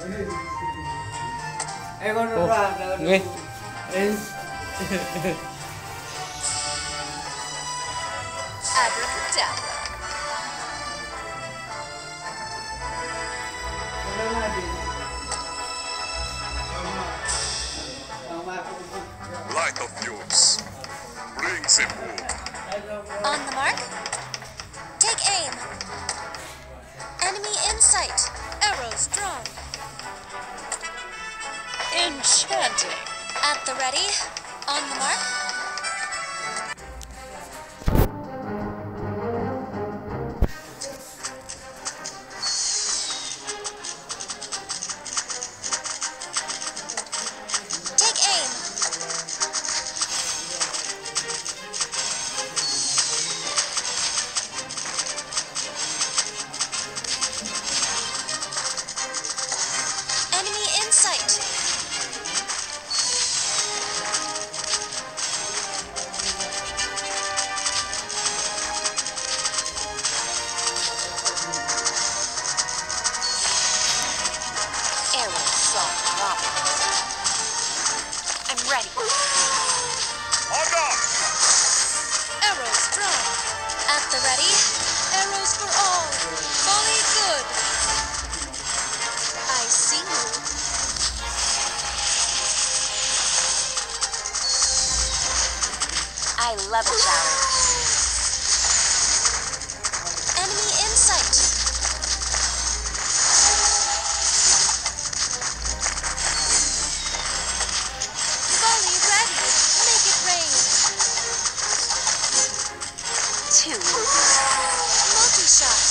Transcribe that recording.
Nghe. Abracadabra. Light of yours. Bring the book. On the mark. Take aim. Enemy in sight. Arrows drawn. Enchanting. At the ready. On the mark. Take aim. Enemy in sight. Arrow shot dropping. I'm ready. On guard. Arrows drawn. At the ready. Arrows for all. Volley good. I see you. I love a challenge. Enemy in sight. Volley ready. Make it rain. Too easy. Multi-shot.